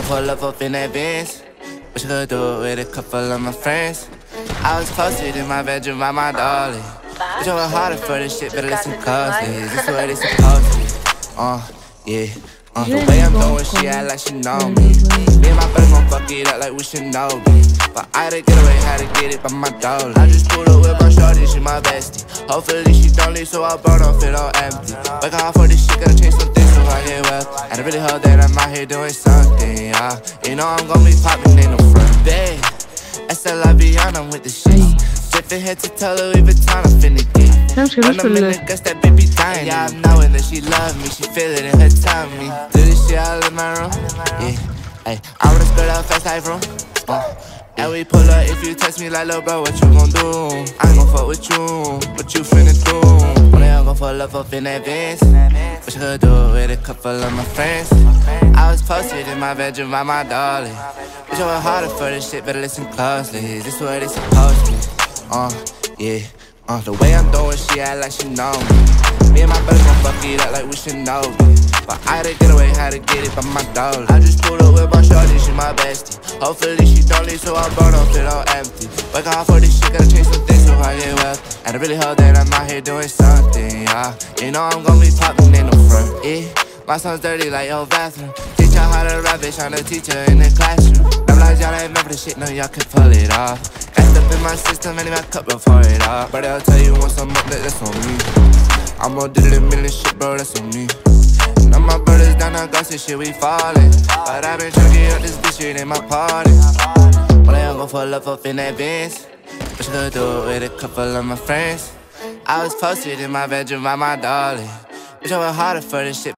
gon' pull up in that Benz. What you gonna do with a couple of my friends? I was posted in my bedroom by my dolly. Bitch, I work harder for this shit, better listen closely. This the way they supposed to be. Yeah. The way I'm doing, she act like she know me. Me and my brother gon' fuck it up like we should know me. But I had to get away, had to get it by my dolly. I just pulled up with my shorty, she my bestie. Hopefully she don't leave, so I burn off it all empty. Working hard for this shit, gotta change some things so I get well. And I really hope that I'm out here doing something, yeah. You know I'm gon' be poppin' in the front, babe. SLIBion, I'm with the shit. Drippin' head to toe, Louis Vuitton, I'm finna get. When I'm in the guts, that baby dying. Yeah, I'm knowing that she love me, she feel it in her tummy. Do this shit all in my room, yeah. Ay, I wanna skirt out fast life room. And we pull up if you text me like, lil' bro, what you gon' do? I ain't gon' fuck with you, what you finna do? When I gon' pull up in that Benz. What you gonna do with a couple of my friends? I was posted in my bedroom by my dolly. Bitch, I work harder for this shit, better listen closely. This the way they supposed to be, yeah. The way I'm doing, she act like she know me. Me and my brother gon' fuck it up like we should know me. But I had to get away, had to get it by my dolly. I just pulled up with my shorty, she my bestie. Hopefully she don't leave, so I burn off it all empty. Working hard for this shit, gotta change some things so I get well. And I really hope that I'm out here doing something, yeah. You know I'm gon' be poppin' in the front, yeah. My son's dirty like your bathroom. Teach her how to rap, bitch, I'm the teacher in the classroom. I'm like, y'all ain't remember this shit, no, y'all can pull it off. Gassed up in my system, and in my cup before it off. But I'll tell you once I'm up, that's on me. I'm gon' do the million shit, bro, that's on me. Now my brothers down on gossip shit, we fallin'. But I been tryna get up this bitch, shit ain't my party. But I ain't gon' pull up in that Benz. What you gonna do with a couple of my friends? I was posted in my bedroom by my dolly. Bitch, I work harder for this shit.